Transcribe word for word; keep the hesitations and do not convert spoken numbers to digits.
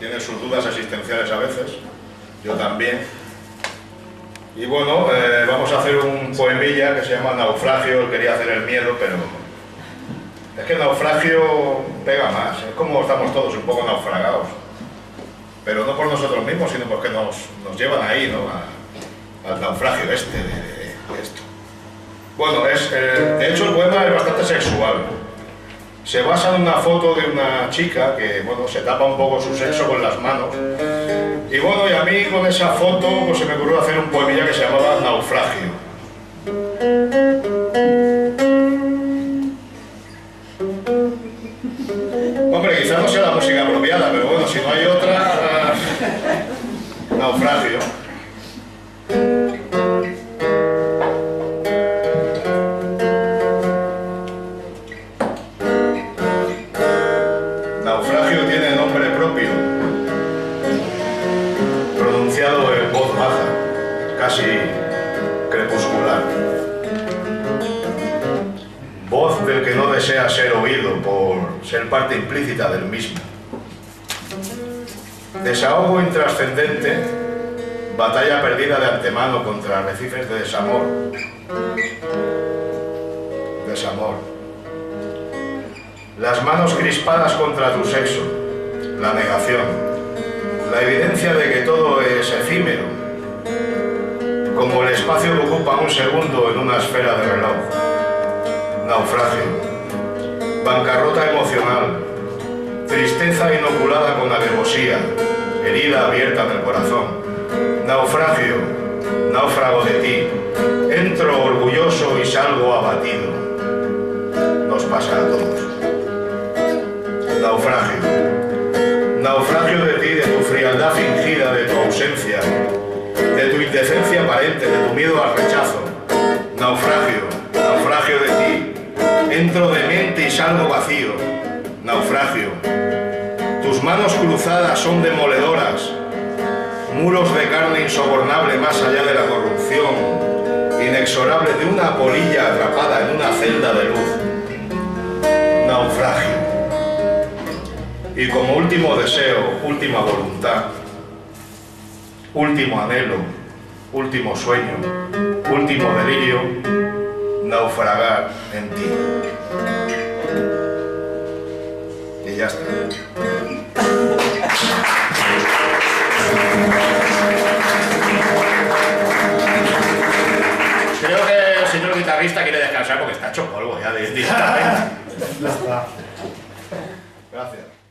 tiene sus dudas existenciales a veces, yo también. Y bueno, eh, vamos a hacer un poemilla que se llama Naufragio. Él quería hacer el miedo, pero es que el naufragio pega más, es como estamos todos un poco naufragados, pero no por nosotros mismos, sino porque nos, nos llevan ahí, ¿no? A, al naufragio este de, de, de esto. Bueno, es, eh, de hecho el poema es bastante sexual. Se basa en una foto de una chica que, bueno, se tapa un poco su sexo con las manos. Y bueno, y a mí con esa foto pues se me ocurrió hacer un poemilla que se llamaba Naufragio. Hombre, quizás no sea la música apropiada, pero bueno, si no hay otra... Naufragio. Naufragio tiene nombre propio, pronunciado en voz baja, casi crepuscular. Voz del que no desea ser oído por ser parte implícita del mismo. Desahogo intrascendente, batalla perdida de antemano contra arrecifes de desamor. Desamor. Las manos crispadas contra tu sexo, la negación, la evidencia de que todo es efímero, como el espacio que ocupa un segundo en una esfera de reloj. Naufragio, bancarrota emocional, tristeza inoculada con alevosía, herida abierta en el corazón. Naufragio, náufrago de ti, entro orgulloso y salgo abatido. Nos pasa a todos. Naufragio, naufragio de ti, de tu frialdad fingida, de tu ausencia, de tu indecencia aparente, de tu miedo al rechazo. Naufragio, naufragio de ti, entro de mente y salgo vacío. Naufragio, tus manos cruzadas son demoledoras, muros de carne insobornable más allá de la corrupción, inexorable de una polilla atrapada en una celda de luz. Naufragio. Y como último deseo, última voluntad, último anhelo, último sueño, último delirio, naufragar en ti. Y ya está. Creo que el señor guitarrista quiere descansar porque está hecho polvo ya directamente. Ya está. Gracias.